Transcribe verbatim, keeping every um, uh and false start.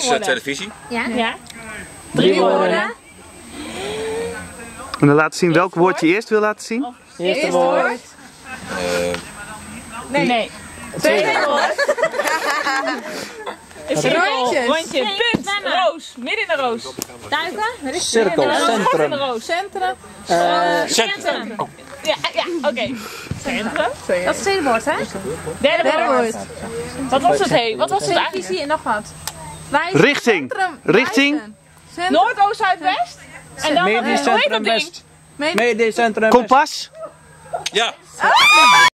is uh, televisie. Ja. ja. Drie woorden. En dan laten zien welk woord je eerst wil laten zien. Eerste woord. Uh, nee. nee. Tweede woord. Is het rondje? Rondje. Punt. Roos. Midden in de roos. Duiken. Cirkel. Centrum. Centrum. Uh, Centrum. Oh. Ja, ja oké. Okay. Centrum. Dat is het tweede woord, hè? Derde, Derde woord. woord. Wat was het, hé? Wat was het eigenlijk? Televisie en nog wat. Wijs. Richting. Centrum. Richting. Noord, Oost, Zuid, West. En dan Medisch Centrum West. Medisch Centrum Kompas. Ja.